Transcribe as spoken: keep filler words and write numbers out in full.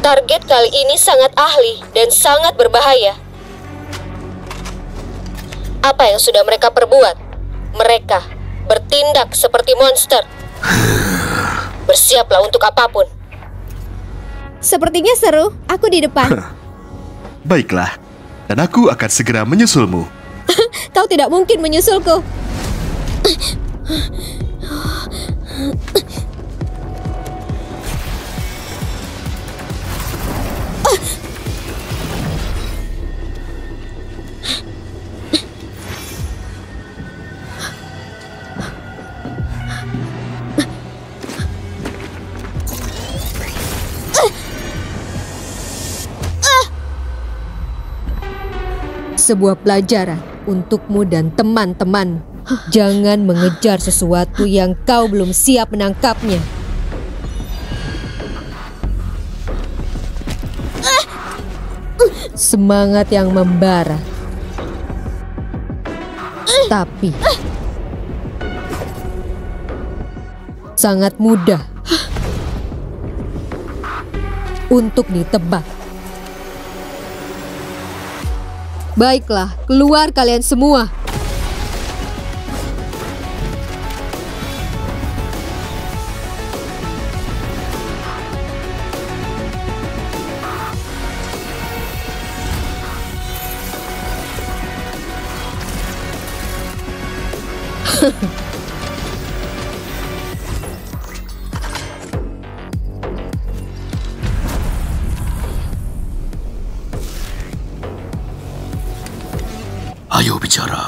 Target kali ini sangat ahli dan sangat berbahaya. Apa yang sudah mereka perbuat? Mereka bertindak seperti monster. Bersiaplah untuk apapun. Sepertinya seru. Aku di depan. Baiklah, dan aku akan segera menyusulmu. Kau tidak mungkin menyusulku. Sebuah pelajaran untukmu dan teman-teman. Jangan mengejar sesuatu yang kau belum siap menangkapnya. Semangat yang membara, tapi sangat mudah untuk ditebak. Baiklah, keluar kalian semua. Ayo bicara.